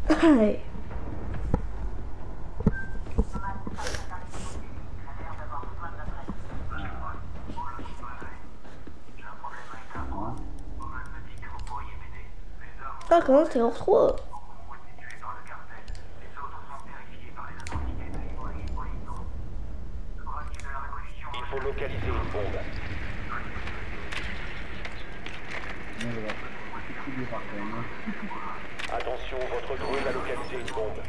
Ouais. Ah, comment t'es hors 3? Il faut localiser une bombe. Attention, votre drone a localisé une bombe.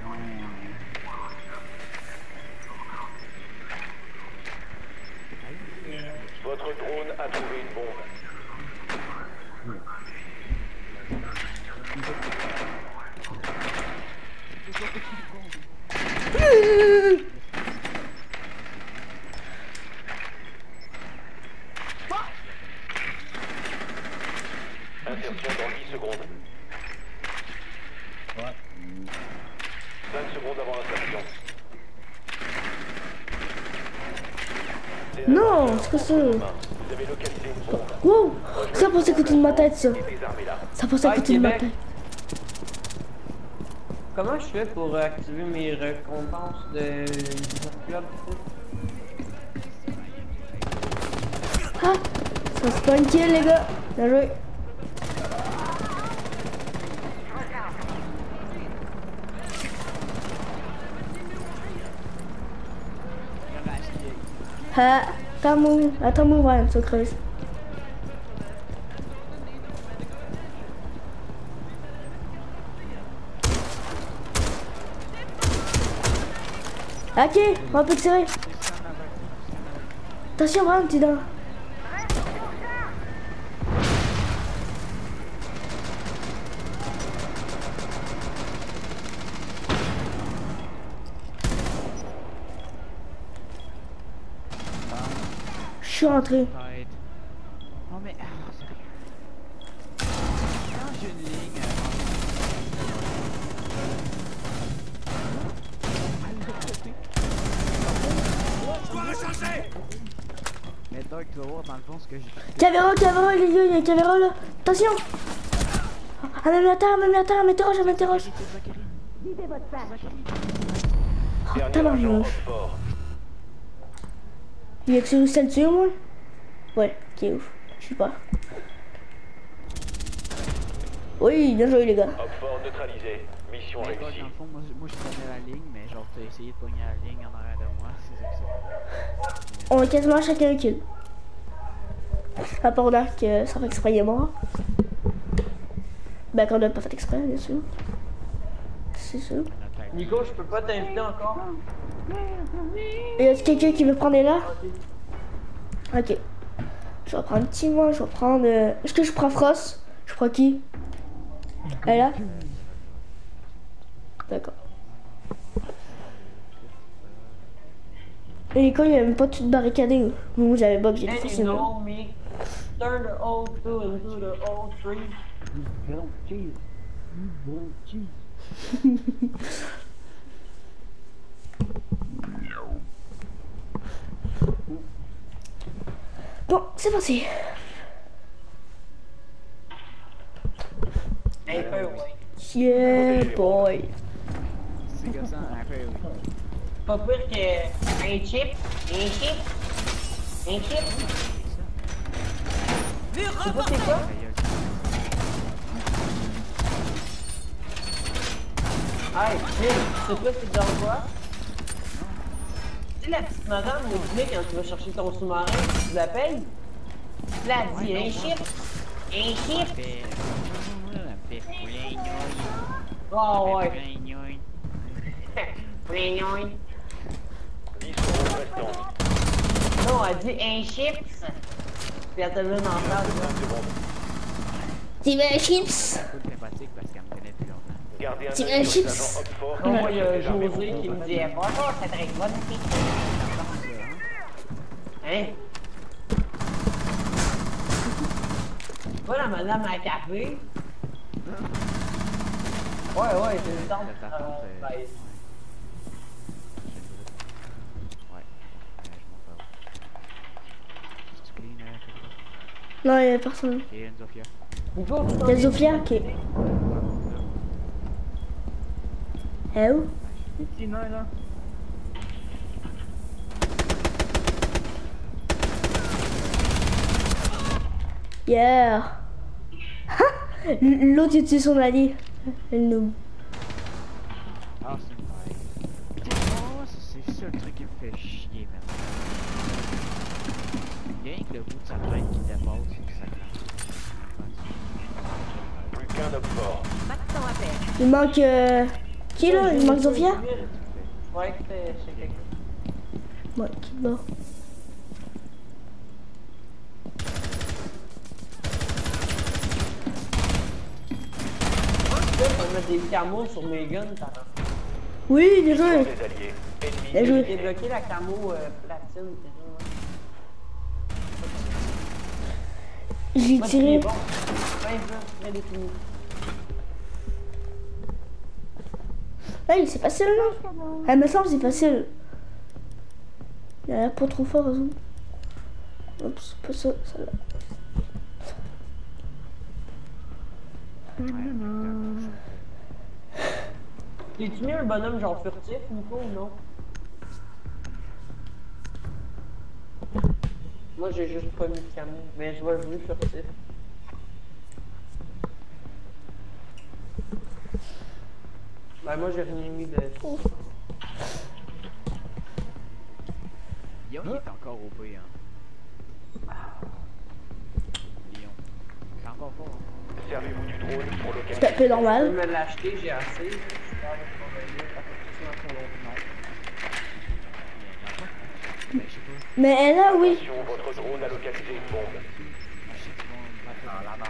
Votre drone a trouvé une bombe. Insertion dans 10 secondes. 5 secondes avant l'insertion. Non, c'est quoi ça? Vous avez localisé une bombe. Wow, ça passait à côté de ma tête, ça. Désarmez là. Ça passait à côté de ma tête. Comment je fais pour activer mes récompenses de club? Ah, ça se pas kill, les gars. Bien joué. Ah, attends-moi, ouais, ça creuse. Ok, on peut tirer. Attention, Bram, t'es dans. Je suis rentré. Oh mais... Quand j'ai une ligne... Je dois recharger! Mais Dark, tu vas voir dans le fond ce que j'ai... Caméra, les gars, il y a une caméra là. Attention! Ah, même la terre, m'interroge. Oh, Dernier agent tabarnak. Oxford. Il y a que celui qui dessus, moi? Ouais, ok, ouf. Je sais pas. Oui, bien joué, les gars. Oxford neutralisé. Mission Mais Dark, réussie. dans le fond, moi je prenais la ligne, mais genre t'as essayé de pogner la ligne en arrière de moi, c'est ça que c'est. On a quasiment chacun un kill. À part là que ça fait exprès, il est mort. Ben, qu'on n'a pas fait exprès, bien sûr. C'est sûr. Nico, je peux pas t'inviter encore. Y a quelqu'un qui veut prendre les là? Ok. Je vais prendre Timon, je vais prendre. Est-ce que je prends Frost? Je prends qui? Elle est là? D'accord. Et quand il n'y a même pas tout barricadé. Moi j'avais Bob, j'ai And you forcément. know me. Turn the old 2 into the old 3. Bon, c'est parti. Un peu, ouais. Yeah, boy. C'est comme ça, un peu, oui. Pas pire que un chip. C'est pas c'est quoi? Hey, Phil, c'est quoi c'est dans quoi? Tu sais la petite madame au dîner quand tu vas chercher ton sous-marin, tu la payes? Tu la dis un chip? Oh ouais. 10 secondes restantes. Non, elle dit un chips. Puis elle te met en place. 20 secondes. Tu veux un chips? C'est sympathique parce qu'elle me connaît depuis longtemps. Gardez un Tu veux œil un sur chips? l'agent Oxford. Non, moi, il y a José qui me dit bonjour, c'est très bonne fille. Hein? Voilà, madame à café. Ouais, c'est le temps. Ouais, je m'en fais. C'est clean, Non, il y a personne. Ok, une Zofia. Nico, Il y a Zofia qui est. Eh où? Ici, non, là. Yeah! L'autre il tue son allié. Le noob. Ah, c'est une blague. Oh, c'est ça le truc qui me fait chier, man. Il y a rien que le bout de sa tête qui dépasse, c'est que ça craque. Plus qu'un homme fort. Il manque. Qui là? Il manque Zofia? Ouais, c'était chez quelqu'un. Ouais, qui là? Je peux mettre des camos sur mes guns, t'as Oui, bien joué. Des alliés. Ennemis. Bien joué. J'ai débloqué la camo platine, déjà. J'ai Moi, tiré. bon. Ouais, ça, très défini. Hey, c'est facile là. Ah, me semble c'est facile. Il a l'air pas trop fort, raison. Oups, pas ça, celle-là. T'es-tu mis un bonhomme genre furtif, Nico, ou non? Moi, j'ai juste pas mis de camo, mais je vais jouer furtif. Ben, moi, j'ai rien mis de... Lyon, il est encore au B, hein. Lyon. C'est encore fort, hein. Servez-vous du drone pour C'est un localiser. peu Je peux normal. me l'acheter, j'ai assez. J'espère que ça va aller, ça fait tout ça dans son autre nom. Ben, je sais pas. Mais elle a, oui. Attention, votre drone a localisé une bombe. Moi, je sais qu'ils vont me battre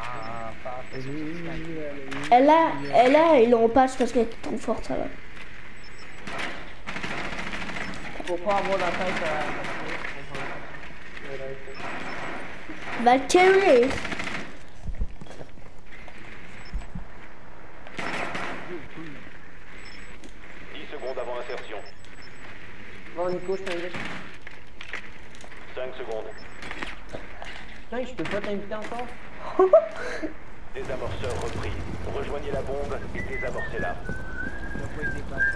Elle a, ils l'ont patch parce qu'elle est trop forte, ça va. Faut pas avoir la tête à... Valkyrie. 10 secondes avant insertion. Bon, Nico, je t'invite. 5 secondes. Putain, je peux pas t'inviter encore? Désamorceur repris. Rejoignez la bombe et désamorcez-la. Il a pas été battu.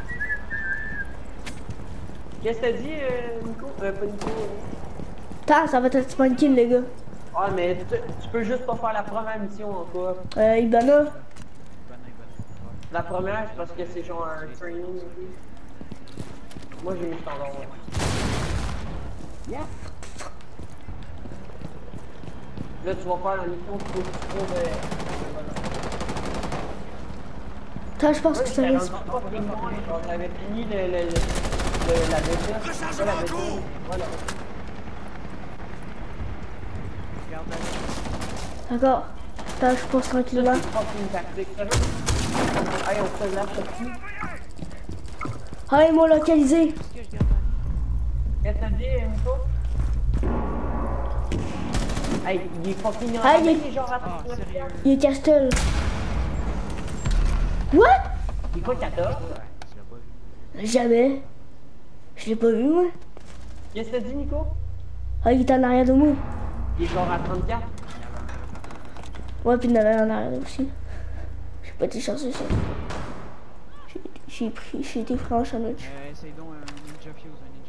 Qu'est-ce que t'as dit, Nico? Pas Nico. Putain, ça va être spanking, les gars. Ah, mais tu peux juste pas faire la première mission encore. Ibana. Bonne. La première, c'est parce que c'est genre un training. Moi, j'ai mis standard. Ouais. Yeah. Là, tu vas faire la mission, tu trouves. Putain, je pense que ça va. On avait fini la défaite. Voilà. Regarde là. D'accord. Putain, je pense tranquillement. C'est pas une tactique, ça. Allez, on se lâche dessus. Ah, ils m'ont localisé. Qu'est-ce que je garde là? Qu'est-ce que t'as dit, Nico? Hey, il est fucking Ah, il est- genre à Ah, sérieux? Il est Castle. What? Il est quoi, 14? Ouais, tu l'as pas vu. Jamais. Je l'ai pas vu, moi. Qu'est-ce que t'as dit, Nico? Ah, il était en arrière de moi. Il est genre à 34. Ouais, puis il y en avait un en arrière aussi. J'ai pas été chercher ça. J'ai été franche en autre. Essaye donc un ninja fuse,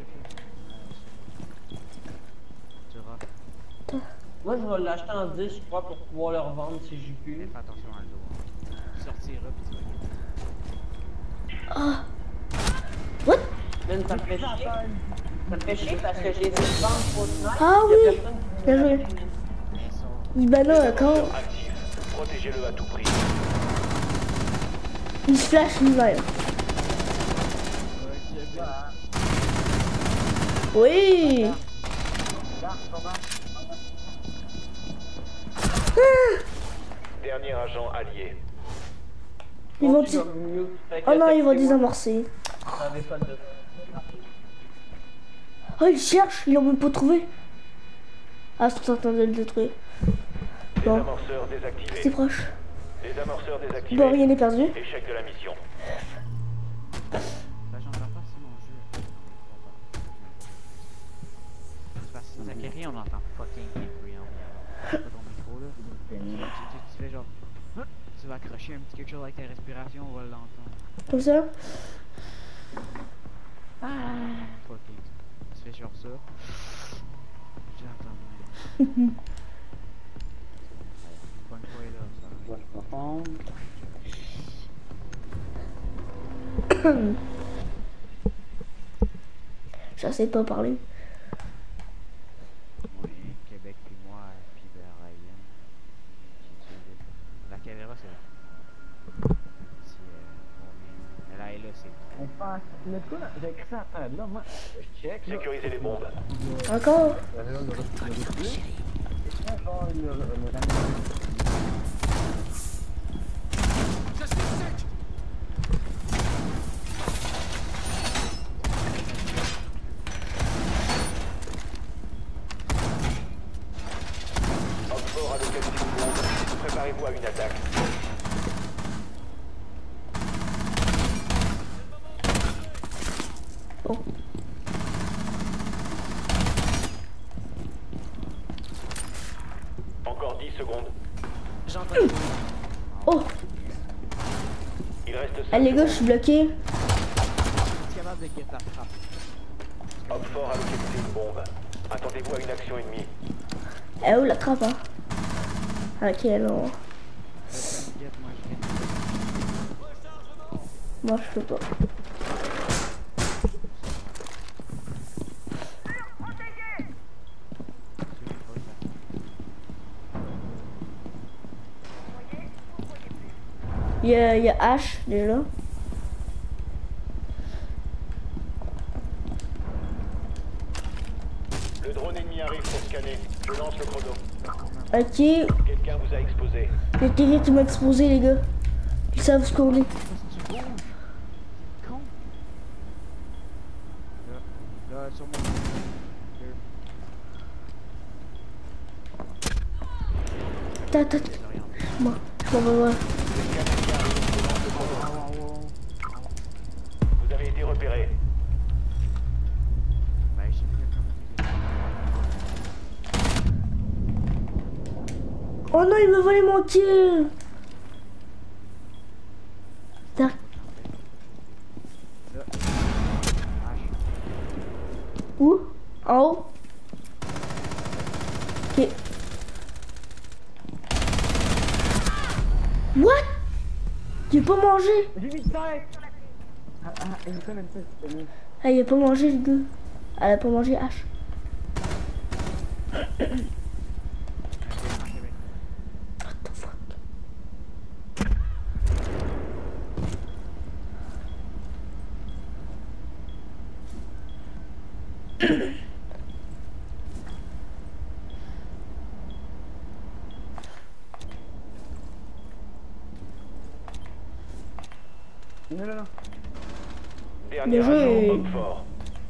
Tu auras. Moi, je vais l'acheter en 10, je crois, pour pouvoir le revendre si j'ai pu. Fais attention à le dos. Tu sortiras pis tu vas gagner. Ah. What? Man, ça me fait chier. Ça me fait chier parce que j'ai essayé de vendre Fortnite. Ah y a oui. personne qui Bien me joué. l'a acheté. Ibana encore. Désamorceur actif. Protégez-le à tout prix. Il se flash lui-même. Oui. Dernier agent allié. Ils vont. Tu vas mieux. Fait que Oh non, ils vont textez-moi. désamorcer. J'avais pas de... Oh, ils cherchent, ils l'ont même pas trouvé. Ah, je suis en train de le détruire. Bon, Désamorceur désactivé. c'est proche. Désamorceur désactivé. Bon, rien n'est perdu. Échec de la mission. Bah, j'en ai pas si mon jeu. C'est parce que Zachary, on entend fucking bien bruit en pas ton micro là. Tu fais genre. Tu vas accrocher un petit quelque chose avec ta respiration, on va l'entendre. Comme ça. Fucking. Tu fais genre ça. J'entends. Bonne fois là, ça. Gauche profonde. J'essaie de pas parler. Oui, Québec puis moi, puis Ryan. La caméra c'est là. Si on est. Là et là c'est. On passe. Le coup, là, j'ai écrit ça à terre. Là, moi, je check. Là. Sécurisez les bombes. Encore? Oxford a localisé une bombe. Préparez-vous à une attaque. Bon. Encore 10 secondes. Oh! Il reste 5 Ah, les gars, je secondes. suis bloqué. Es-tu capable de get ta frappe? Oxford a localisé une bombe. Attendez-vous à une action ennemie. Eh, où la trappe, hein? Ok, non. Get, moi je get. Moi, je peux pas. Il y a H déjà. Le drone ennemi arrive pour scanner. Je lance le chrono. Ok, il y a Quelqu'un vous a exposé. quelqu'un qui m'a exposé, les gars. Ils savent ce qu'on est. Tu bouges! Con! Là, sur mon. Attends, moi, je m'en vais voir. Quelqu'un ennemi arrive. Je lance le chrono. Vous avez été repéré. Ben, je sais plus comment. Oh non, il me volait mon kill. Putain. Où? En haut? Ok. What? J'ai pas mangé. J'ai mis 5! Il me fait même pas, c'est mieux. Ah, il a pas mangé, le gars. Elle a pas mangé H. What the fuck? Non, non, non. Dernier Le jeu agent, est- Oxford.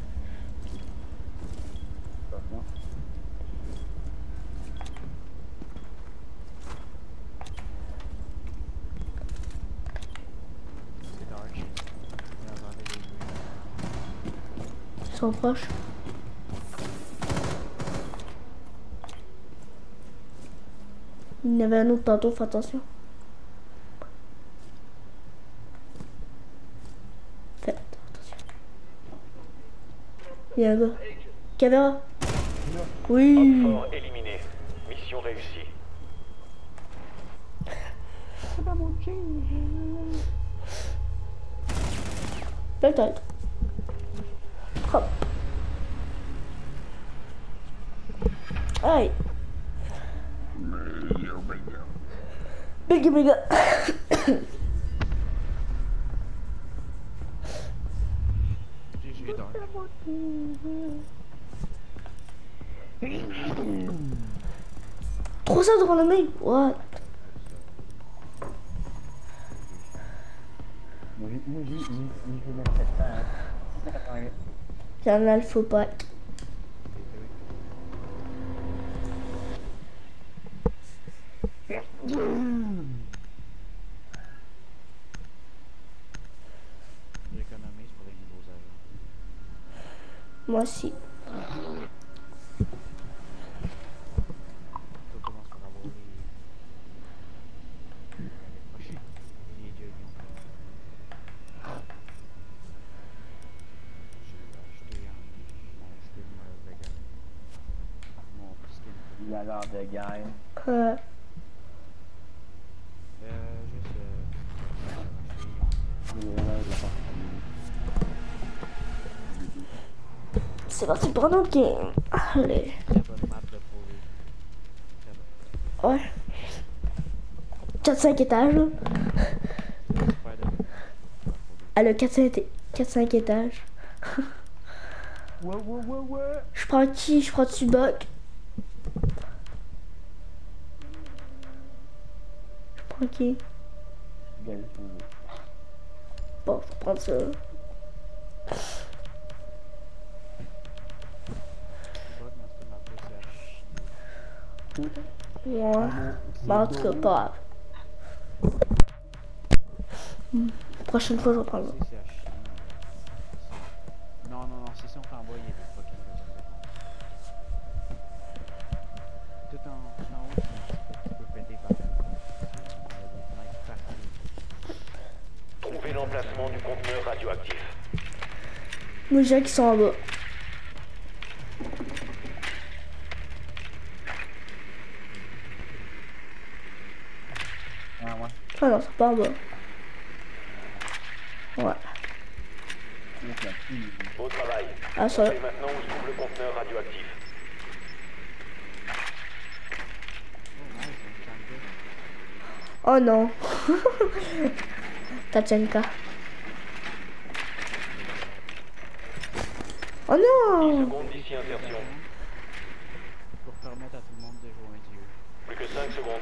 C'est dark. Ils sont proches. Il y en avait un autre tantôt, fais attention. Faites attention. Il y a un gars. Caméra. Oui. Oxford éliminé. Mission réussie. Peut-être. Hop. Aïe. Big big. GG dark. 300 de renommée. What? Moi, j'ai mettre 700. 688. C'est un alphopathe. J'économise pour les nouveaux agents. Moi aussi. Tout commence par avoir les dieux qui ont fait. galère de guerre. Euh, Juste. c'est parti pour notre game. Allez. Très bonne map de prouver. Très bonne. Ouais. 4-5 étages. Là. Super de. Elle a 4-5 étages. Ouais. Je prends qui? Je prends Tubac. Je prends qui? Bon, je vais prendre ça. Bug dans cette map-là, c'est à chier. Ouais. Bah, en tout cas, pas grave. Prochaine fois, je vais prendre ça. C'est à chier. Non, si on t'envoie, il y a des fucking personnes. Tout en haut, tu peux péter par terre. Il y a des fenêtres partout. Trouvez l'emplacement du conteneur radioactif. Moi, j'ai qui sont en bas. Ah ouais. Ah non, c'est pas en bas. Ouais. Beau travail. Ah, ça. Savez maintenant où se trouve le conteneur radioactif. Oh non. Tachenka. Oh 10 non. secondes d'ici insertion. Pour permettre à tout le monde de jouer un dieu. Plus que 5 secondes.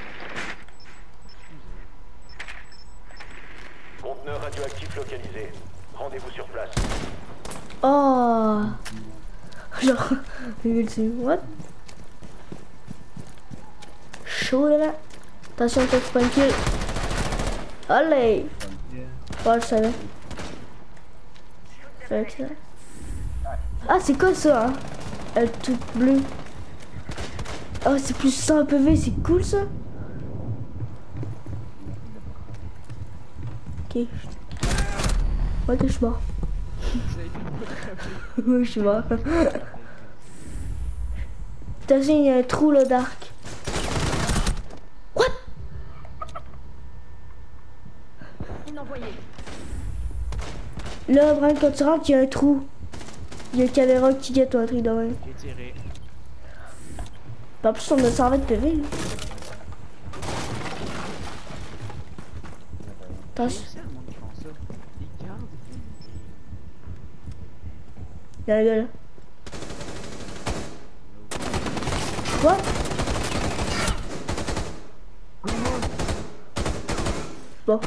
Conteneur radioactif localisé. Rendez-vous sur place. Oh. Genre, what? Chaud là. Attention, toi tu prends une kill. Allez. Ouais, je savais. Fait que... Ah, c'est quoi ça, hein? Elle est toute bleue. Oh, c'est plus 100 PV, c'est cool ça. Ok. Ok, je suis mort. Oui, je suis mort. Attention, il y a un trou là, Dark. What? Là, Brian, quand tu rentres, il y a un trou. Il y a une caméra qui guette un truc de même. J'ai tiré. En plus, on a 120 PV. Là. Attention, C'est le monde qui font ça. Ils gardent. il y a un gars là. What? Bon.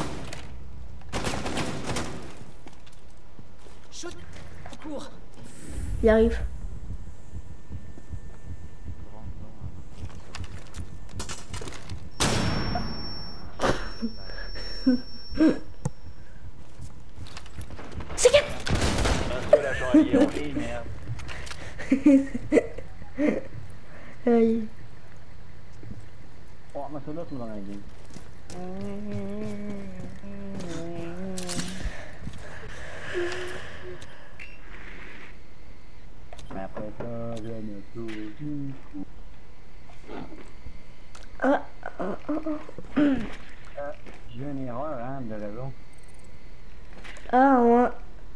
Shoot! Cours! Il arrive. C'est qui? Un seul agent allié en ligne. Merde. Aïe. Oh, mais ça là, c'est dans la game. Mais après ça, je me trouve. Ah. J'ai une erreur, hein, de réseau. Ah, ouais.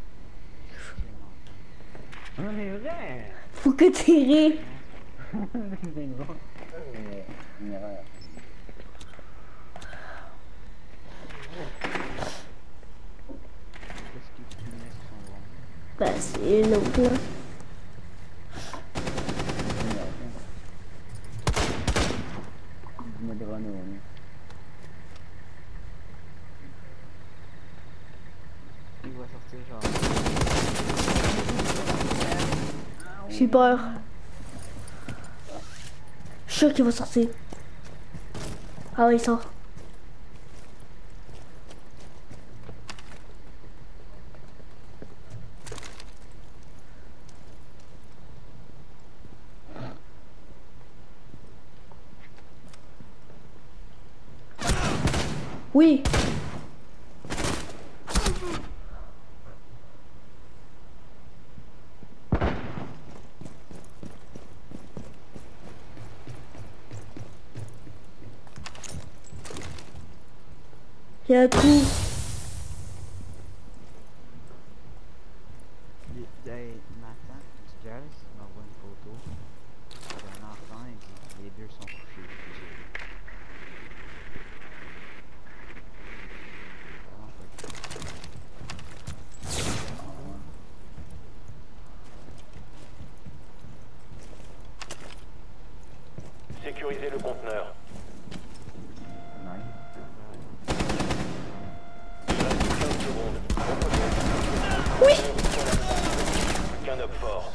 Ah, c'est vrai! Faut que tu ris. C'est une erreur. Une erreur. Qu'est-ce qu'ils fumaient sur son rond? Bah, c'est l'autre là. Je me drone au nez. Il va sortir genre. J'ai peur. Je suis sûr qu'il va sortir. Ah oui, il sort. Oui. Il y a un trou. Nathan, Jazz m'envoie une photo d'un enfant et dit les deux sont couchés. Sécurisez le conteneur. Il reste 15 secondes. Oui. Qu'un up fort.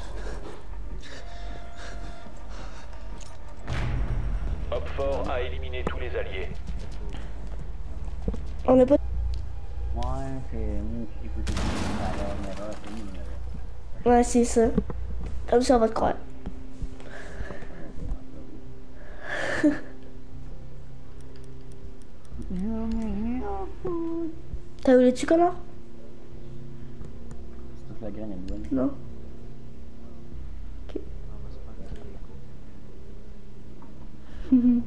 Up fort a éliminé tous les alliés. On n'est pas... Ouais, c'est moi qui vous dis la erreur, c'est une erreur. Ouais, c'est ça. Comme ça, on va te croire. T'as eu les dessus, connard? C'est toute la graine, elle est bonne. Non. On va se prendre les échos.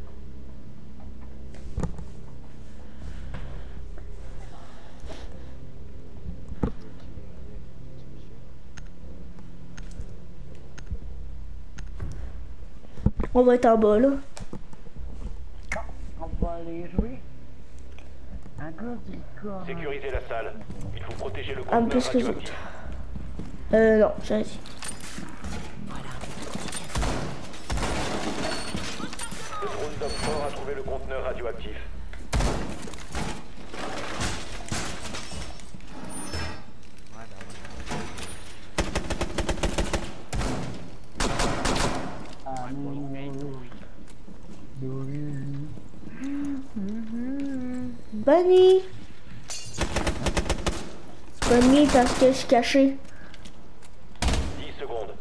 On va être en bas, là. On va aller jouer. Un gars du corps. Sécurisez la salle. Il faut protéger le Un conteneur peu ce que les radioactif. autres. Non, j'ai dit. Le drone d'Up fort a trouvé le conteneur radioactif. Bunny! Bunny, parce que je suis caché. 10 secondes.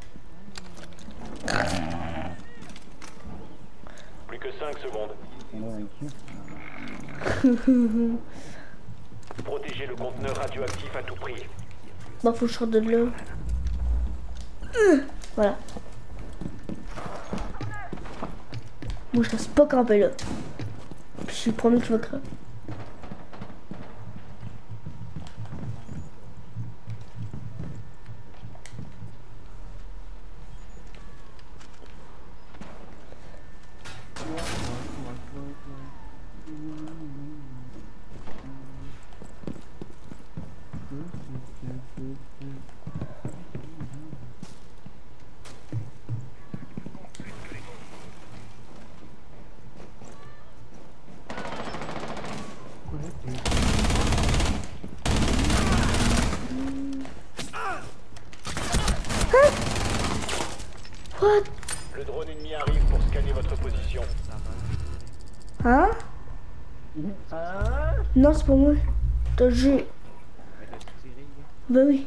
Plus que 5 secondes. Protégez le conteneur radioactif à tout prix. Bon, faut que je sorte de là. Voilà. Moi, je reste pas camper là. Puis je suis le premier qui va crever. What? Le drone ennemi arrive pour scanner votre position. Hein? Non, c'est pas moi. T'as joué. Mais t'as-tu tiré, là? Ben oui.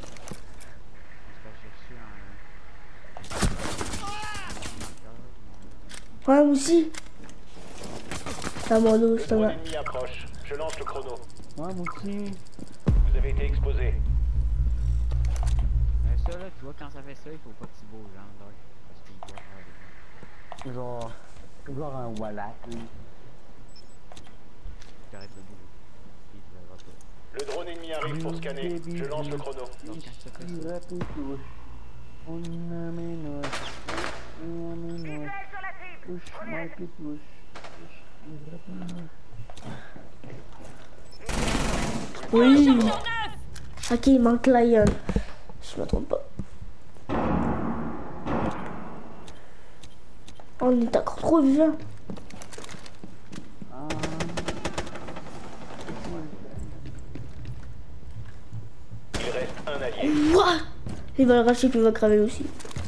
C'est parce que j'ai reçu un... Ouais, moi aussi. C'est à mon dos, Le c'est à drone moi. ennemi approche. Je lance le chrono. Ouais, moi aussi. Vous avez été exposé. Mais ça, là, tu vois, quand ça fait ça, il faut pas que tu bouges, hein, Dark. Parce qu'il doit faire des... Genre un Wallach, oui. T'arrêtes de bouger. Puis il te verra pas. Le drone ennemi arrive pour scanner. Je lance le chrono. Donc, quand ça fait ça... On a mes notes. On a mes notes. Touche-moi que touche. Oui. Ok, il manque Lion. Je me trompe pas. On est encore trop vivant. Il reste un allié. What? Il va le racheter puis il va crever aussi.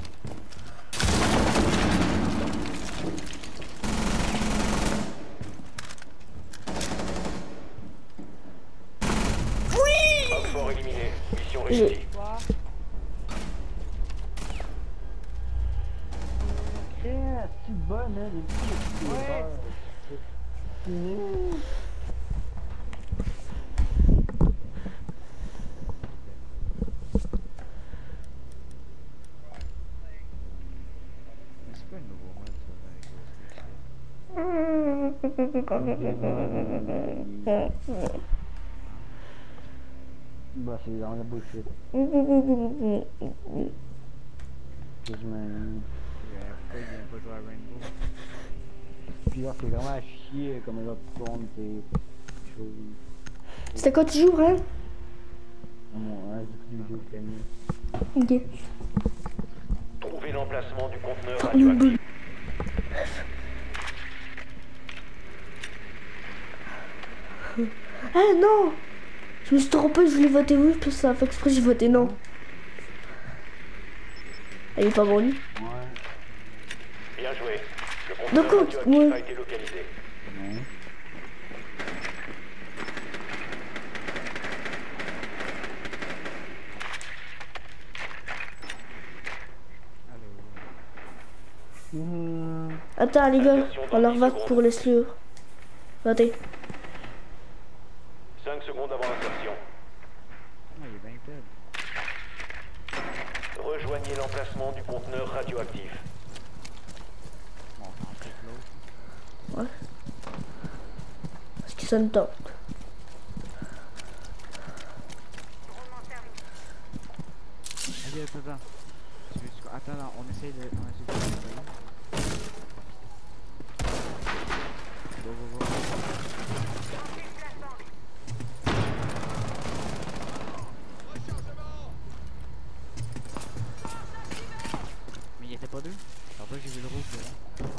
Up fort éliminé. Mission réussie. Yeah, c'est bonne, hein, les petits. Ouais. Mais c'est pas un nouveau mode, ça, avec Ghost Recon. Bah, c'est dans la bullshit. Quasiment. Pourquoi il vient pas jouer à Rainbow? Puis là, c'est vraiment à chier comme les autres comptes et choses. C'était quoi tu joues, hein? Ouais, du vidéo camion. Ok. Trouvez l'emplacement du conteneur radioactif. Ah non! Je me suis trompé, je voulais voter oui, puis ça a fait exprès, j'ai voté non. Elle est pas bonne. Ouais. Bien joué. Le Donc, conteneur radioactif ouais. a été localisé. Ouais. Attends les gars, on leur vote pour les slurs. Votez. 5 secondes avant l'insertion. Ah, il est bien dead. Rejoignez l'emplacement du conteneur radioactif. Bon, on fait l'autre. Ouais. Parce que ça me tente. Ok, attends. Attends, non, on essaye de... Go, go, go. Mais il était pas deux? Alors pas que j'ai vu le rouge là.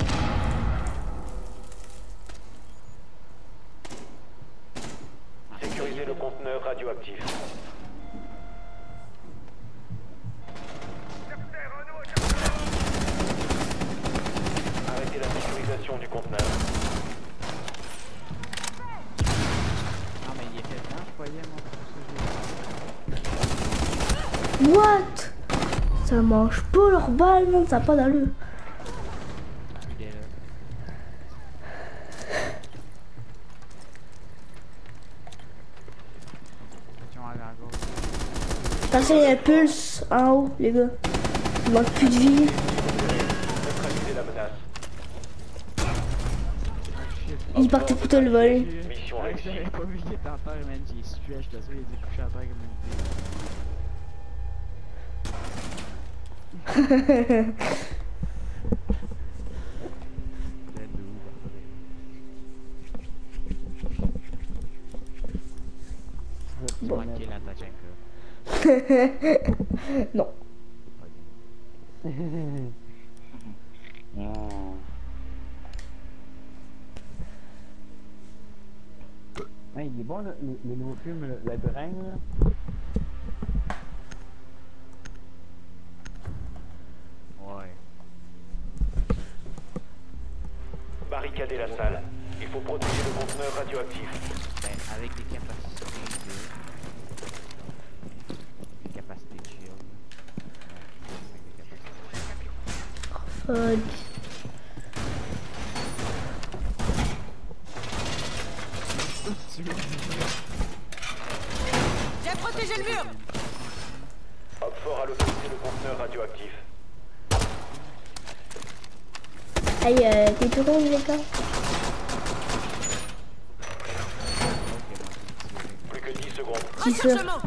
Sécurisez le conteneur radioactif. Arrêtez la sécurisation du conteneur. Non mais il était blanc, je croyais moi. C'est ça, What? Ça mange pas leur balle, man, ça a pas d'allure. il est là. Attention à la gauche. Attention, il y a un pulse en haut, les gars. Il manque plus de vie. Neutralisez la menace. Il partait plutôt le vol. Mission Ouais, réussie. j'avais pas vu qu'il était en terre, man. J'ai sué, je t'assure, il était couché à terre comme une Dead ou Bon. manqué la Tachenka. Non. Ouais, il est bon le nouveau film, le Labyrinthe. Là. Ouais. Barricadez la salle. Il faut protéger le conteneur radioactif. Ben, avec des capacités de shield. Fuck. J'ai protégé le mur. Opfort a localisé le conteneur radioactif. Aïe, t'es tout rond, les gars. Plus que 10 secondes. Rechargement.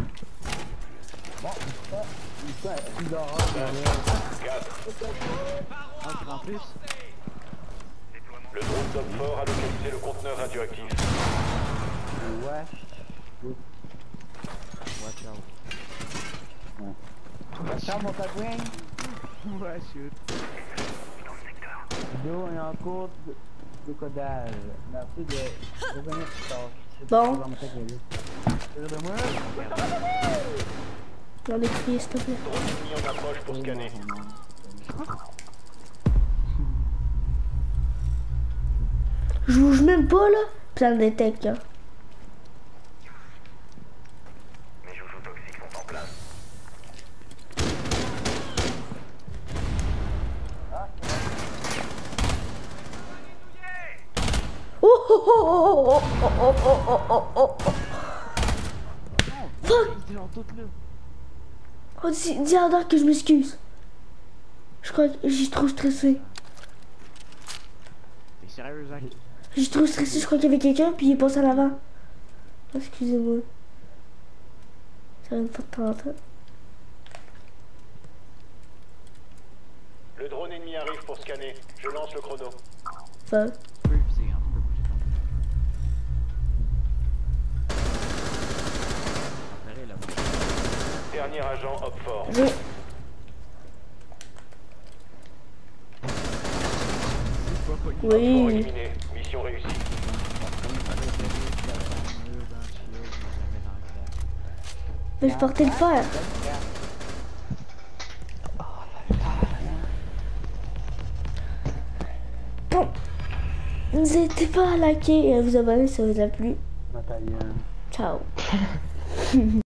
Il dort. 4. En plus, Le drone d'Opfort a localisé le conteneur radioactif. Wesh. watch out. Attends, mon tabouin. Ouais, shoot. Vidéo est en cours de codage. Merci de revenir plus tard. Bon. C'est de moi. J'en ai crié, s'il te plaît. Drone ennemi en approche pour scanner. Je bouge même pas, là. Plein de tech, là. Mes joujoux toxiques sont en place. Oh oh oh oh oh oh oh oh oh oh oh. Fuck. Ils sont toutes là. Oh, dis à Dark que je m'excuse. Je crois que j'ai trop stressé. T'es sérieux, Zach? Je suis trop stressée, je crois qu'il y avait quelqu'un, puis il pense à là-bas. Excusez-moi. Ça va une fois de temps en temps. Le drone ennemi arrive pour scanner. Je lance le chrono. Enfin, Tu peux viser, hein, tu peux bouger ton Repérez là-bas. Dernier agent, hop fort. je... Fort Oui. éliminé. Mission réussie. Mais je portais le fer. Bon. N'hésitez pas à liker et à vous abonner si ça vous a plu. Bataillon. Ciao.